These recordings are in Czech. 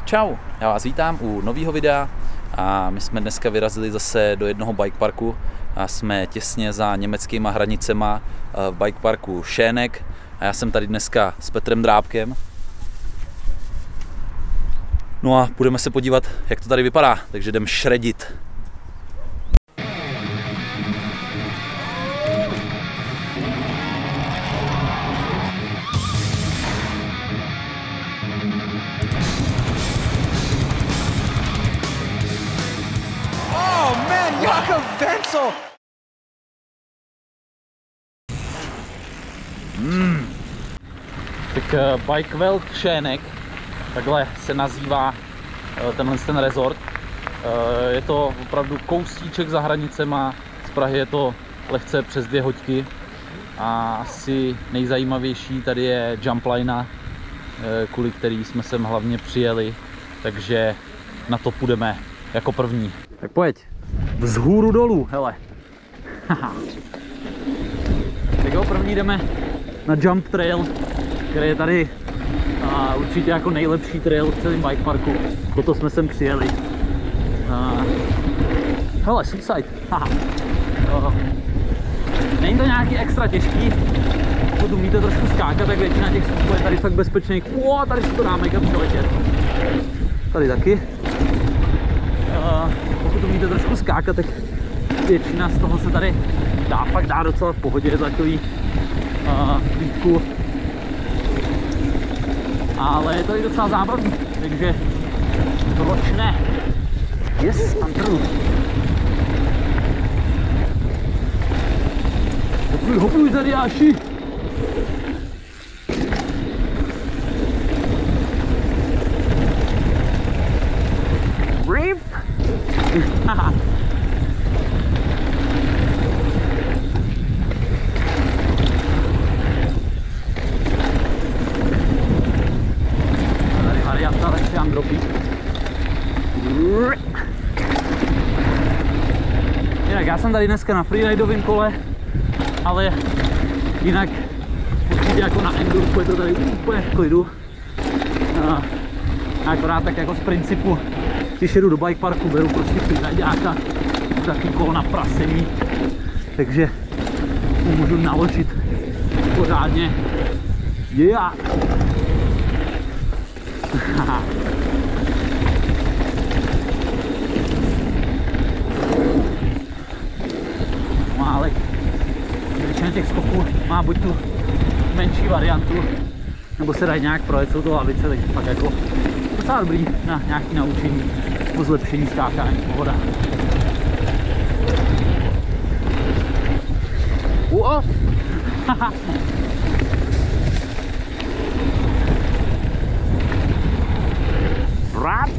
Čau, já vás vítám u nového videa a my jsme dneska vyrazili zase do jednoho bike parku a jsme těsně za německýma hranicema v bike parku Schöneck a já jsem tady dneska s Petrem Drábkem. No a budeme se podívat, jak to tady vypadá, takže jdem šredit. Jakob Wenzel! Tak Bike Welt Schöneck, takhle se nazývá ten resort. Je to opravdu kousíček za hranicema, z Prahy je to lehce přes 2 hodiny. A asi nejzajímavější tady je jumpline, kvůli který jsme sem hlavně přijeli, takže na to půjdeme jako první. Tak pojď, vzhůru dolů, hele. Tak jo, první jdeme na Jump Trail, který je tady určitě jako nejlepší trail v celém bike parku. Proto jsme sem přijeli. Hele, Suicide. Není to nějaký extra těžký. Pokud umíte trošku skákat, tak většina těch skoků je tady fakt bezpečných. Tady si to dá mega přeletět. Tady taky. Pokud umíte trošku skákat, tak většina z toho se tady dá docela v pohodě za takový klídku. Ale je to i docela zábavný, takže proč ne? Yes, I'm through. Hopluj tady, Jáši! Rip! Tady varianta Lexian dropí. Jinak já jsem tady dneska na freeridovém kole, ale jinak určitě jako na endurku je to tady úplně v klidu. Akorát tak jako z principu, když jedu do bike parku, beru prostě freeridáka, takový kolo na prasení, takže mu můžu naložit pořádně. Yeah! Málek. Většina těch skoků má buď tu menší variantu, nebo se dají nějak projet, jsou to lavice, takže pak jako docela dobrý na nějaké naučení po zlepšení skákání, pohoda. Brap!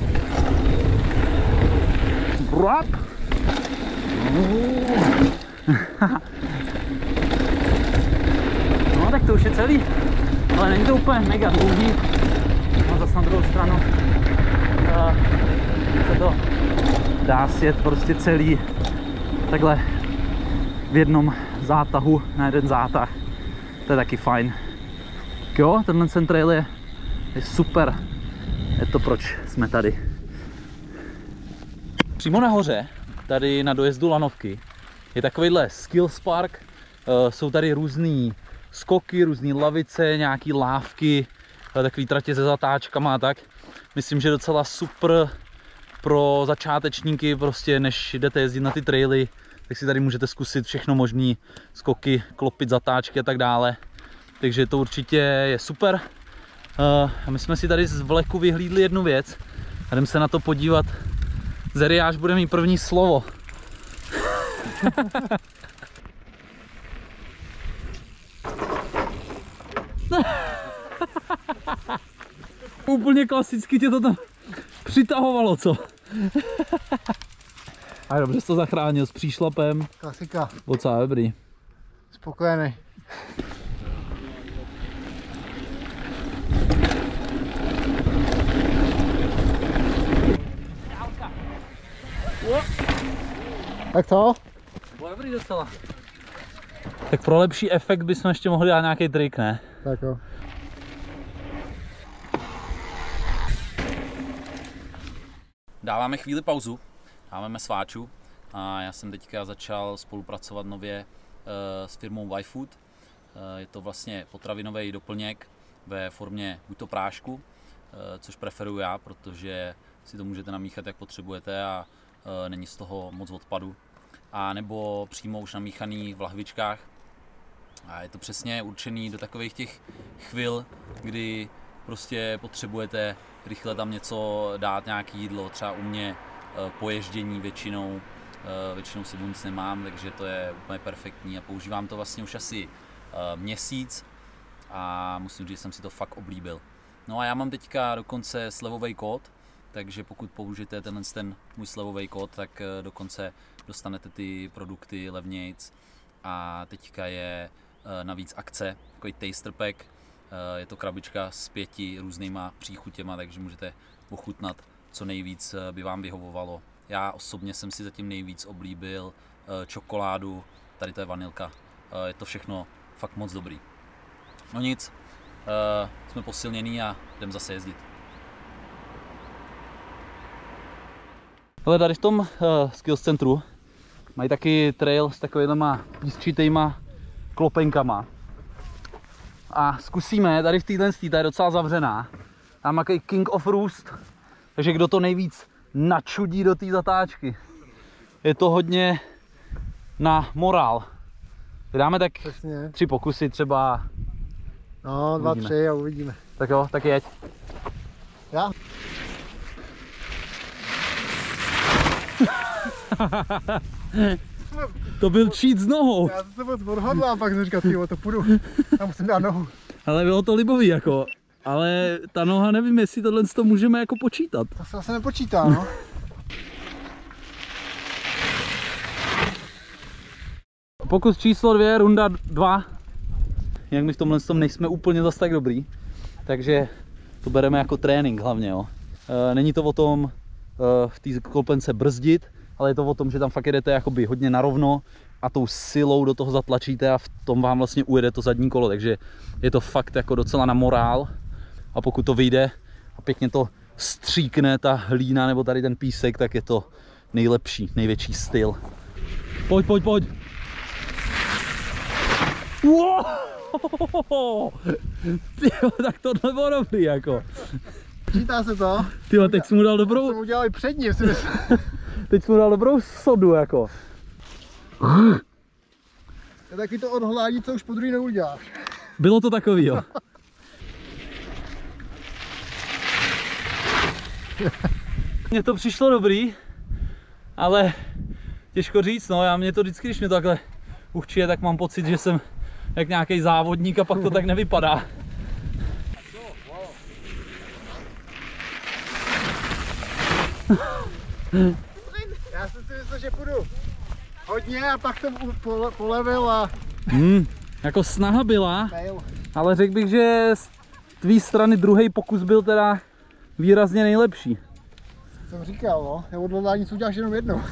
Brap! No tak to už je celý, ale není to úplně mega dlouhý. No zase na druhou stranu se to dá sjet prostě celý takhle v jednom zátahu, na jeden zátah. To je taky fajn. Jo, tenhle trail je super. Je to, proč jsme tady. Přímo nahoře, tady na dojezdu Lanovky, je takovýhle skills park. Jsou tady různý skoky, různé lavice, nějaký lávky, takový tratě se zatáčkama a tak. Myslím, že docela super pro začátečníky, prostě než jdete jezdit na ty traily, tak si tady můžete zkusit všechno možný, skoky, klopit zatáčky a tak dále. Takže to určitě je super. A my jsme si tady z vleku vyhlídli jednu věc a jdeme se na to podívat. Zeriáš bude mít první slovo. Úplně klasicky tě to tam přitahovalo, co? A dobře jsi to zachránil s příšlapem. Klasika. Docela dobrý. Spokojený. Tak co? Bylo dobrý docela. Tak pro lepší efekt bychom ještě mohli dát nějaký trik, ne? Tak jo. Dáváme chvíli pauzu, dáváme sváču a já jsem teďka začal spolupracovat nově s firmou Y-Food. Je to vlastně potravinový doplněk ve formě buď to prášku, což preferuju já, protože si to můžete namíchat jak potřebujete a není z toho moc odpadu. A nebo přímo už namíchaný v lahvičkách. A je to přesně určený do takových těch chvil, kdy prostě potřebujete rychle tam něco dát, nějaký jídlo, třeba u mě poježdění většinou sebou nic nemám, takže to je úplně perfektní a používám to vlastně už asi měsíc a musím říct, že jsem si to fakt oblíbil. No a já mám teďka dokonce slevový kód, takže pokud použijete ten můj slevový kód, tak dokonce dostanete ty produkty levnějc a teďka je navíc akce, takový taster pack, je to krabička s 5 různýma příchutěma, takže můžete ochutnat, co nejvíc by vám vyhovovalo. Já osobně jsem si zatím nejvíc oblíbil čokoládu, tady to je vanilka, je to všechno fakt moc dobrý. No nic, jsme posilnění a jdem zase jezdit. Ale tady v tom skills centru mají taky trail s takovýma písčitýma klopenkama. A zkusíme, tady v téhle ta je docela zavřená. Tam má takový King of Roost, takže kdo to nejvíc načudí do té zatáčky. Je to hodně na morál. Dáme tak Přesně. 3 pokusy třeba. No, 2, 3 a uvidíme. Tak jo, tak jeď. Já? To byl cheat s nohou. Já jsem se moc odhodl a pak jsem říkal, tyjo, to půjdu. Já musím dát nohu. Ale bylo to libový jako. Ale ta noha, nevím, jestli tohle to můžeme jako počítat. To se asi nepočítá, no. Pokus číslo 2, runda 2. Jak my v tomhle tom nejsme úplně zase tak dobrý. Takže to bereme jako trénink hlavně, jo. Není to o tom v té klopence brzdit, ale je to o tom, že tam fakt jedete jakoby hodně narovno a tou silou do toho zatlačíte a v tom vám vlastně ujede to zadní kolo, takže je to fakt jako docela na morál a pokud to vyjde a pěkně to stříkne ta hlína nebo tady ten písek, tak je to nejlepší, největší styl. Pojď, pojď, pojď! Wow! Tyjo, tak tohle bylo dobrý jako. Počítá se to? Tyjo, teď jsi mu dal dobrou... To jsem udělal i před ním, si myslím. Teď jsi mu dal dobrou sodu jako. To je taky to odhlání, co už po druhý neuděláš. Bylo to takový, jo. Mně to přišlo dobrý, ale těžko říct, no, mě to vždycky, když mě to takhle uchčije, tak mám pocit, že jsem jak nějaký závodník a pak to tak nevypadá. Já jsem si myslel, že půjdu hodně a pak jsem polevil a... Jako snaha byla, fail. ale řekl bych, že z tvý strany druhý pokus byl teda výrazně nejlepší. Jsem říkal, no, já odhodlání co uděláš jenom jednou.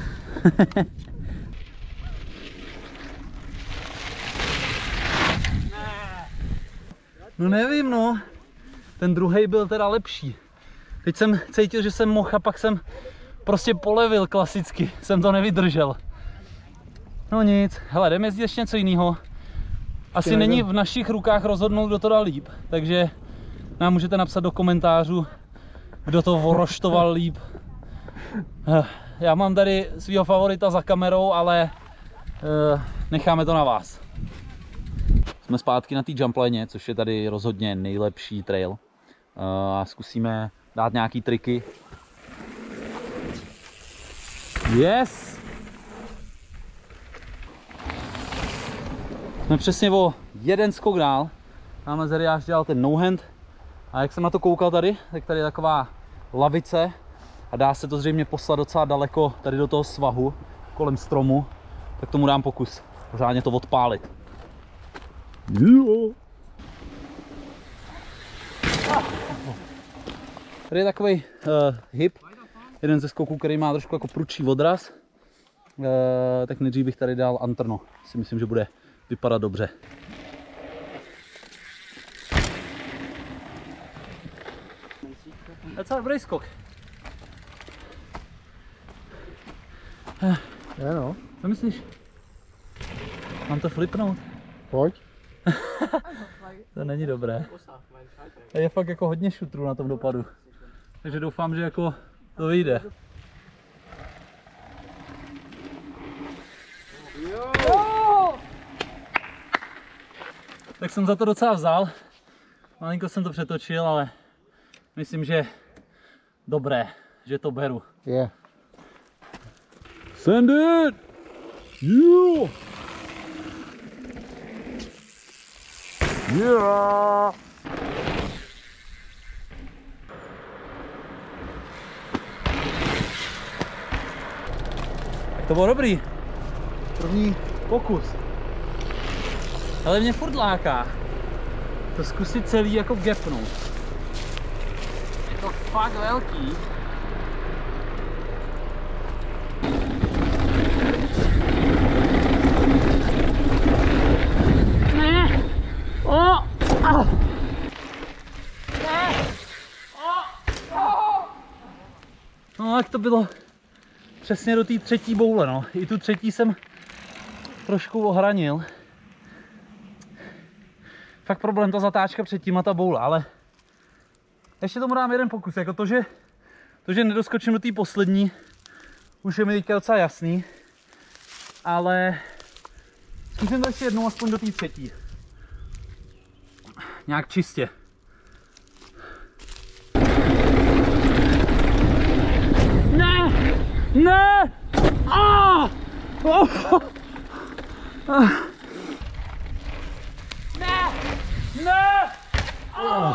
No nevím, no. Ten druhý byl teda lepší. Teď jsem cítil, že jsem mohl a pak jsem prostě polevil klasicky. Jsem to nevydržel. No nic, hele, jdeme jezdit ještě něco jiného. Asi není v našich rukách rozhodnout, kdo to dal líp. Takže nám můžete napsat do komentářů, kdo to voroštoval líp. Já mám tady svého favorita za kamerou, ale necháme to na vás. Jsme zpátky na té jumpline, což je tady rozhodně nejlepší trail. A zkusíme dát nějaký triky. Yes! Jsme přesně o jeden skok dál. Máme Zeriáš dělal ten no hand. A jak jsem na to koukal tady, tak tady je taková lavice. A dá se to zřejmě poslat docela daleko tady do toho svahu, kolem stromu. Tak tomu dám pokus pořádně to odpálit. Jo. Tady je takový hip, jeden ze skoků, který má trošku jako prudší odraz. Tak nejdřív bych tady dal antrno, si myslím, že bude vypadat dobře. Docela dobrý skok. Je no. Co myslíš? Mám to flipnout? Pojď. To není dobré. Je fakt jako hodně šutrů na tom dopadu. Takže doufám, že jako to vyjde. Tak jsem za to docela vzal. Malinko jsem to přetočil, ale myslím, že dobré, že to beru. Je. Send it! Yeah! Yeah. Tak to bylo dobrý. První pokus. Ale mě furt láká to zkusit celý jako gapnout. Je to fakt velký. Ne! O! Au! Ne! O! No jak to bylo přesně do té třetí boule, no. I tu třetí jsem trošku ohranil. Fakt problém ta zatáčka předtím a ta boula, ale ještě tomu dám jeden pokus, jako to, že nedoskočím do té poslední, už je mi teďka docela jasný, ale zkusím to ještě jednou aspoň do té třetí. Nějak čistě. Ne! Ne! Ah! Oh! Ah! Ne! Ne! Oh!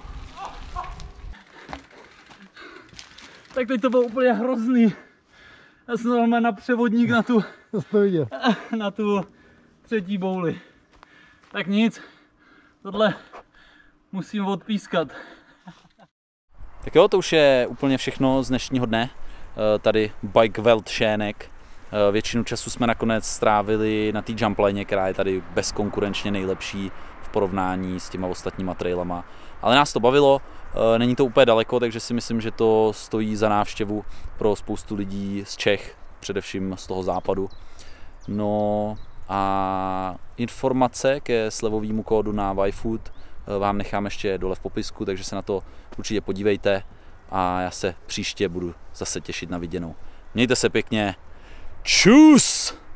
Tak teď to bylo úplně hrozný. Já jsem normálně na převodník na tu třetí bouli. Tak nic, tohle musím odpískat. Tak jo, to už je úplně všechno z dnešního dne. Tady Bike Welt Šének. Většinu času jsme nakonec strávili na té jumplane, která je tady bezkonkurenčně nejlepší v porovnání s těma ostatníma trailama. Ale nás to bavilo, není to úplně daleko, takže si myslím, že to stojí za návštěvu pro spoustu lidí z Čech, především z toho západu. No a informace ke slevovému kódu na YFood vám nechám ještě dole v popisku, takže se na to určitě podívejte a já se příště budu zase těšit na viděnou. Mějte se pěkně. Čus!